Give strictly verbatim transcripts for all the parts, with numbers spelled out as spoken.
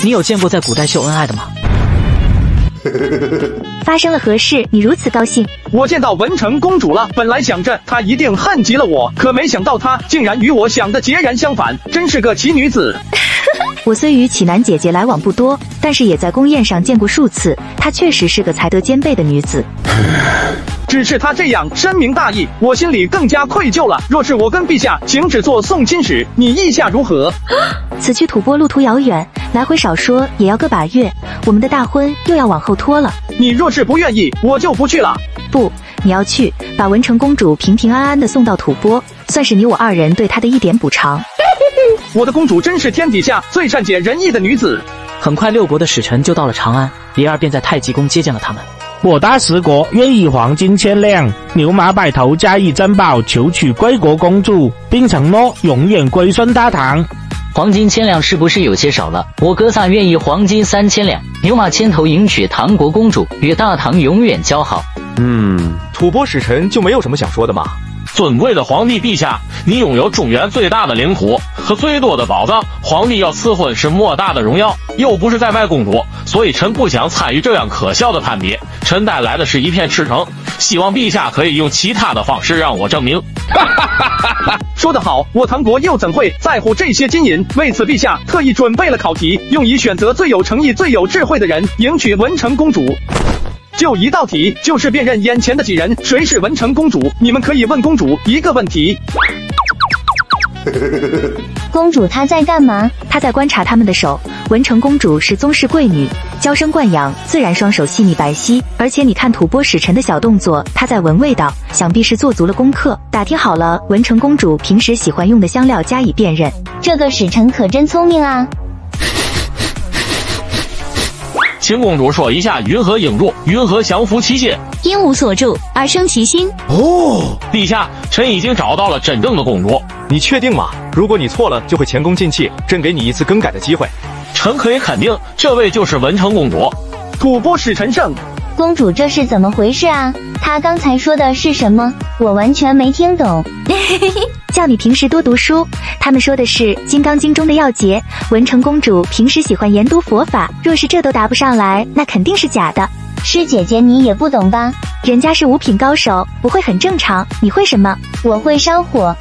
你有见过在古代秀恩爱的吗？ 发生了何事？你如此高兴？ 我见到文成公主了，本来想着她一定恨极了我，可没想到她竟然与我想的截然相反，真是个奇女子。 我虽与启南姐姐来往不多，但是也在宫宴上见过数次，她确实是个才德兼备的女子。 只是她这样深明大义，我心里更加愧疚了。若是我跟陛下请旨做送亲使，你意下如何？ 此去吐蕃路途遥远，来回少说也要个把月，我们的大婚又要往后拖了。 你若是不愿意，我就不去了。 不，你要去，把文成公主平平安安的送到吐蕃，算是你我二人对她的一点补偿。 我的公主真是天底下最善解人意的女子。 很快六国的使臣就到了长安，李二便在太极宫接见了他们。 我大十国愿以黄金千两、牛马百头加以珍宝，求娶贵国公主，并承诺永远归顺大唐。 黄金千两是不是有些少了？我哥仨愿意黄金三千两，牛马千头，迎娶唐国公主，与大唐永远交好。 嗯，吐蕃使臣就没有什么想说的吗？ 尊贵的皇帝陛下，你拥有中原最大的领土和最多的宝藏，皇帝要赐婚是莫大的荣耀，又不是在卖公主，所以臣不想参与这样可笑的攀比。臣带来的是一片赤诚，希望陛下可以用其他的方式让我证明。 说得好，我唐国又怎会在乎这些金银？为此，陛下特意准备了考题，用以选择最有诚意、最有智慧的人迎娶文成公主。就一道题，就是辨认眼前的几人谁是文成公主。你们可以问公主一个问题。 公主她在干嘛？她在观察他们的手。文成公主是宗室贵女，娇生惯养，自然双手细腻白皙。而且你看吐蕃使臣的小动作，她在闻味道，想必是做足了功课，打听好了文成公主平时喜欢用的香料加以辨认。这个使臣可真聪明啊！ 请公主说一下云何应注，云何降服其心？ 因无所住而生其心。 哦，陛下，臣已经找到了真正的公主。 你确定吗？如果你错了，就会前功尽弃。朕给你一次更改的机会。 臣可以肯定，这位就是文成公主。 吐蕃使臣胜。 公主，这是怎么回事啊？她刚才说的是什么？我完全没听懂。叫你平时多读书，他们说的是《金刚经》中的要诀。文成公主平时喜欢研读佛法，若是这都答不上来，那肯定是假的。师姐姐，你也不懂吧？人家是五品高手，不会很正常。你会什么？我会烧火。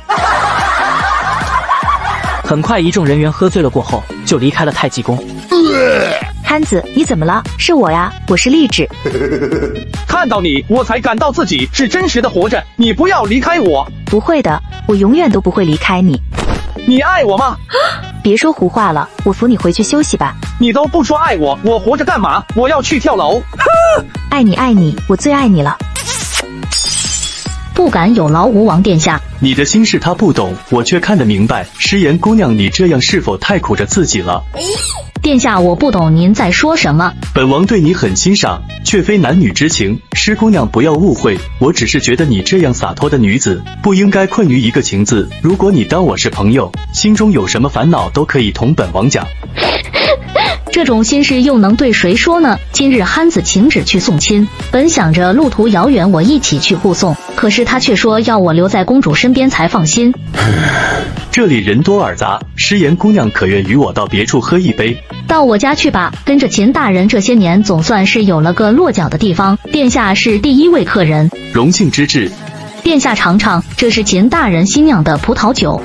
很快，一众人员喝醉了过后，就离开了太极宫。 憨子，你怎么了？是我呀，我是丽芷。 看到你，我才感到自己是真实的活着。你不要离开我。 不会的，我永远都不会离开你。 你爱我吗？ 别说胡话了，我扶你回去休息吧。 你都不说爱我，我活着干嘛？我要去跳楼。 爱你爱你，我最爱你了。 不敢有劳吴王殿下。 你的心事他不懂，我却看得明白。诗言姑娘，你这样是否太苦着自己了？ 殿下，我不懂您在说什么。 本王对你很欣赏，却非男女之情。诗姑娘不要误会，我只是觉得你这样洒脱的女子，不应该困于一个情字。如果你当我是朋友，心中有什么烦恼都可以同本王讲。 这种心事又能对谁说呢？今日憨子请旨去送亲，本想着路途遥远我一起去护送，可是他却说要我留在公主身边才放心。 这里人多耳杂，诗言姑娘可愿与我到别处喝一杯？ 到我家去吧，跟着秦大人这些年总算是有了个落脚的地方。殿下是第一位客人， 荣幸之至。 殿下尝尝，这是秦大人新酿的葡萄酒。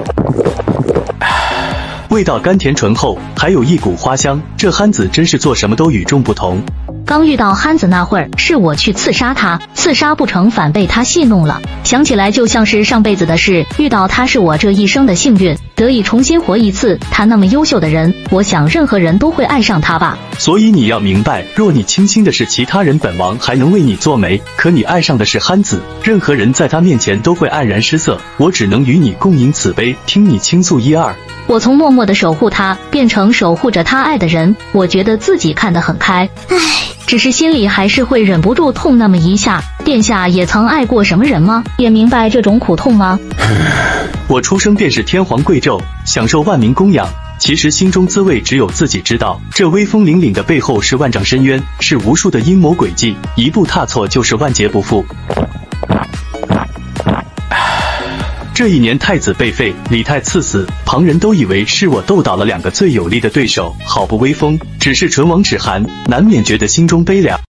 味道甘甜醇厚，还有一股花香。这憨子真是做什么都与众不同。 刚遇到憨子那会儿，是我去刺杀他，刺杀不成反被他戏弄了。想起来就像是上辈子的事，遇到他是我这一生的幸运，得以重新活一次。他那么优秀的人，我想任何人都会爱上他吧。 所以你要明白，若你倾心的是其他人，本王还能为你做媒；可你爱上的是憨子，任何人在他面前都会黯然失色。我只能与你共饮此杯，听你倾诉一二。 我从默默的守护他，变成守护着他爱的人，我觉得自己看得很开。唉，只是心里还是会忍不住痛那么一下。殿下也曾爱过什么人吗？也明白这种苦痛吗？ 我出生便是天皇贵胄，享受万民供养，其实心中滋味只有自己知道。这威风凛凛的背后是万丈深渊，是无数的阴谋诡计，一步踏错就是万劫不复。 这一年太子被废，李泰赐死，旁人都以为是我斗倒了两个最有力的对手，好不威风。只是唇亡齿寒，难免觉得心中悲凉。